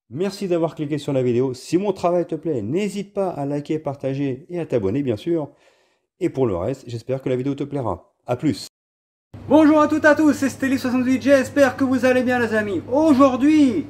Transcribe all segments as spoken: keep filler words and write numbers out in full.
Merci d'avoir cliqué sur la vidéo. Si mon travail te plaît, n'hésite pas à liker, partager et à t'abonner bien sûr. Et pour le reste, j'espère que la vidéo te plaira. A plus. Bonjour à toutes et à tous, c'est Stelly soixante-huit, j'espère que vous allez bien les amis. Aujourd'hui,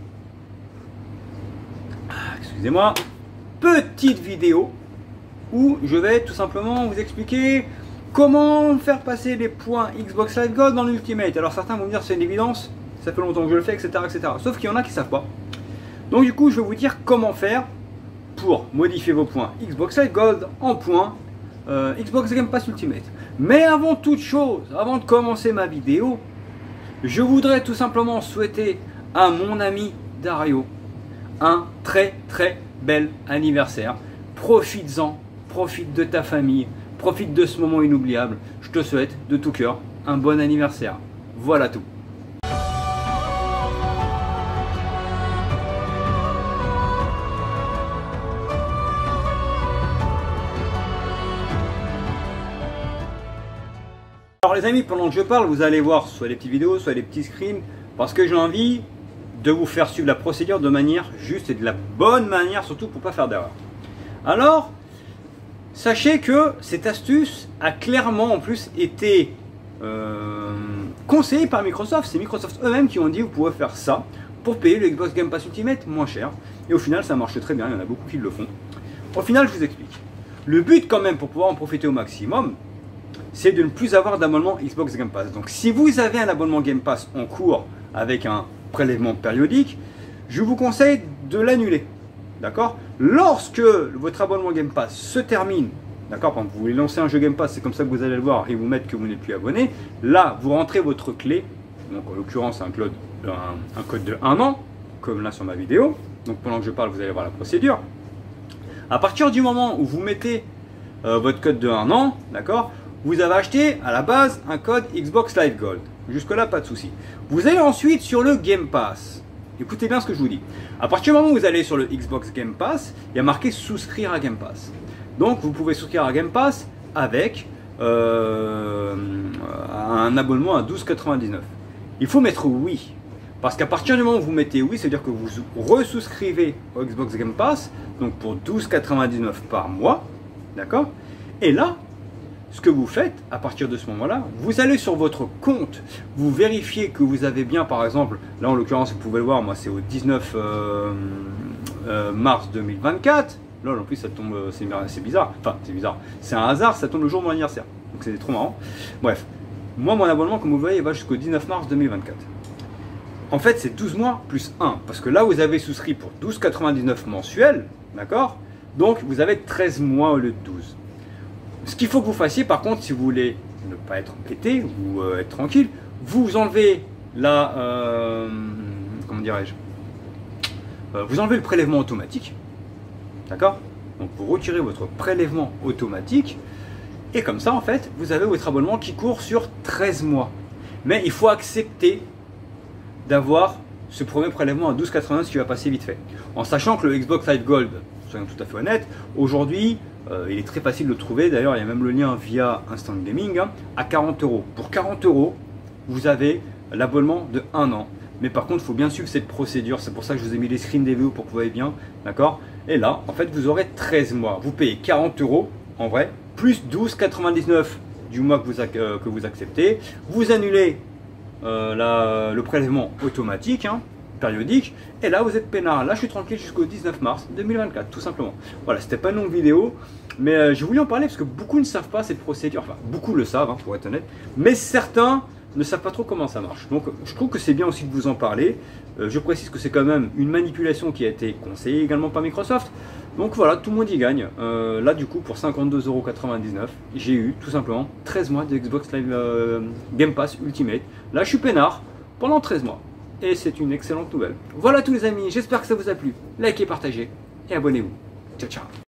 ah, excusez-moi, petite vidéo où je vais tout simplement vous expliquer comment faire passer les points Xbox Live Gold dans l'Ultimate. Alors certains vont me dire c'est une évidence, ça fait longtemps que je le fais, et cetera et cetera. Sauf qu'il y en a qui ne savent pas. Donc du coup, je vais vous dire comment faire pour modifier vos points Xbox Live Gold en points euh, Xbox Game Pass Ultimate. Mais avant toute chose, avant de commencer ma vidéo, je voudrais tout simplement souhaiter à mon ami Dario un très très bel anniversaire. Profites-en, profite de ta famille, profite de ce moment inoubliable. Je te souhaite de tout cœur un bon anniversaire. Voilà tout. Alors les amis, pendant que je parle, vous allez voir soit les petites vidéos, soit les petits screens, parce que j'ai envie de vous faire suivre la procédure de manière juste et de la bonne manière, surtout pour ne pas faire d'erreur. Alors, sachez que cette astuce a clairement en plus été euh, conseillée par Microsoft. C'est Microsoft eux-mêmes qui ont dit vous pouvez faire ça pour payer le Xbox Game Pass Ultimate moins cher. Et au final, ça marche très bien, il y en a beaucoup qui le font. Au final, je vous explique. Le but quand même pour pouvoir en profiter au maximum, c'est de ne plus avoir d'abonnement Xbox Game Pass. Donc si vous avez un abonnement Game Pass en cours avec un prélèvement périodique, je vous conseille de l'annuler. D'accord? Lorsque votre abonnement Game Pass se termine, d'accord, quand vous voulez lancer un jeu Game Pass, c'est comme ça que vous allez le voir et vous mettre que vous n'êtes plus abonné, là vous rentrez votre clé, donc en l'occurrence un code, un, un code de un an, comme là sur ma vidéo, donc pendant que je parle vous allez voir la procédure. À partir du moment où vous mettez euh, votre code de un an, d'accord, vous avez acheté à la base un code Xbox Live Gold. Jusque là, pas de souci. Vous allez ensuite sur le Game Pass. Écoutez bien ce que je vous dis. À partir du moment où vous allez sur le Xbox Game Pass, il y a marqué souscrire à Game Pass. Donc vous pouvez souscrire à Game Pass avec euh, un abonnement à douze quatre-vingt-dix-neuf. Il faut mettre oui. Parce qu'à partir du moment où vous mettez oui, c'est-à-dire que vous resouscrivez au Xbox Game Pass, donc pour douze quatre-vingt-dix-neuf par mois, d'accord? Et là, ce que vous faites, à partir de ce moment-là, vous allez sur votre compte, vous vérifiez que vous avez bien, par exemple, là en l'occurrence, vous pouvez le voir, moi c'est au dix-neuf euh, euh, mars deux mille vingt-quatre, là en plus ça tombe, c'est bizarre, enfin c'est bizarre, c'est un hasard, ça tombe le jour de mon anniversaire, donc c'est trop marrant. Bref, moi mon abonnement, comme vous voyez, va jusqu'au dix-neuf mars deux mille vingt-quatre. En fait, c'est douze mois plus un, parce que là vous avez souscrit pour douze quatre-vingt-dix-neuf mensuel, d'accord? Donc vous avez treize mois au lieu de douze. Ce qu'il faut que vous fassiez, par contre, si vous voulez ne pas être embêté ou euh, être tranquille, vous enlevez la, euh, comment dirais-je, euh, vous enlevez le prélèvement automatique, d'accord? Donc vous retirez votre prélèvement automatique et comme ça, en fait, vous avez votre abonnement qui court sur treize mois. Mais il faut accepter d'avoir ce premier prélèvement à douze quatre-vingt-neuf qui va passer vite fait, en sachant que le Xbox Live Gold, soyons tout à fait honnêtes, aujourd'hui, Euh, il est très facile de le trouver, d'ailleurs il y a même le lien via Instant Gaming, hein, à quarante euros. Pour quarante euros, vous avez l'abonnement de un an. Mais par contre, il faut bien suivre cette procédure, c'est pour ça que je vous ai mis les screens des vidéos pour que vous voyez bien, d'accord? Et là, en fait, vous aurez treize mois. Vous payez quarante euros, en vrai, plus douze quatre-vingt-dix-neuf du mois que vous, euh, que vous acceptez. Vous annulez euh, la, le prélèvement automatique, hein, périodique, et là vous êtes peinard. Là je suis tranquille jusqu'au dix-neuf mars deux mille vingt-quatre, tout simplement. Voilà, c'était pas une longue vidéo, mais euh, je voulais en parler parce que beaucoup ne savent pas cette procédure, enfin beaucoup le savent, hein, pour être honnête, mais certains ne savent pas trop comment ça marche. Donc je trouve que c'est bien aussi de vous en parler. Euh, je précise que c'est quand même une manipulation qui a été conseillée également par Microsoft. Donc voilà, tout le monde y gagne. Euh, là du coup pour cinquante-deux euros quatre-vingt-dix-neuf, j'ai eu tout simplement treize mois de Xbox Live euh, Game Pass Ultimate. Là je suis peinard pendant treize mois. Et c'est une excellente nouvelle. Voilà tous les amis, j'espère que ça vous a plu. Likez, partagez et abonnez-vous. Ciao, ciao.